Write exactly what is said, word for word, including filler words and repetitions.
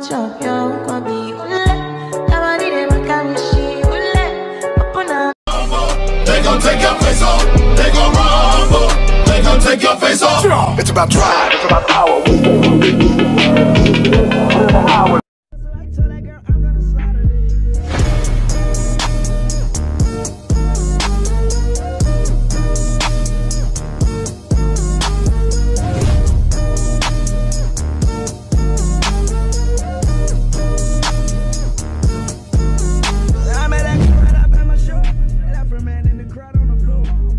chop your kwabi ule. Nobody dey waka wishi ule. Opuna. They gon' take your face off. They gon' rumble. They gon' take your face off. It's about drive. It's about power. I met that girl right up at my show. Left her man in the crowd on the floor.